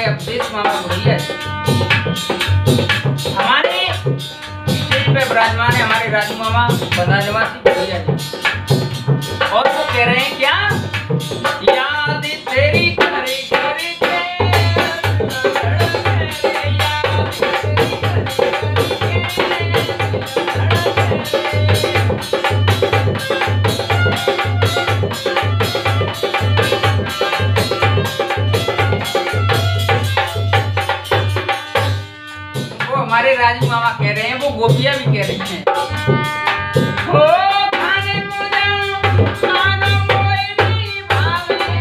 अवधेश मामा भैया हमारे स्टेज पे विराजमान है, हमारे राजू मामा बदाजवासी भैया जी। और वो कह रहे हैं क्या, याद तेरी करे करे के हमारे राजू मामा कह रहे हैं, वो गोपियां भी कह रही हैं, हो खाने को जाओ खाना कोई नहीं भावे,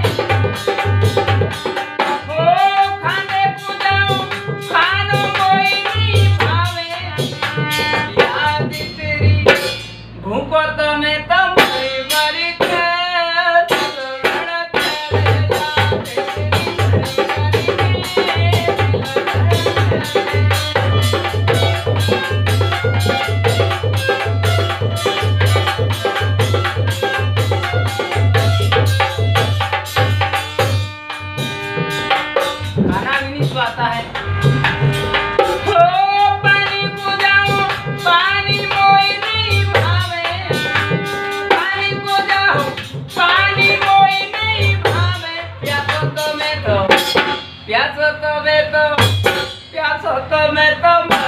हो खाने को जाओ खाना कोई नहीं भावे, याद तेरी भूखो तो मैं तो मरी मरी के आता है, हो पानी को जाओ पानी मोई नहीं भावे, पानी को जाओ पानी मोई नहीं भावे, प्यासो तो मैं तो प्यासो तो मैं तो प्यासो तो मैं तो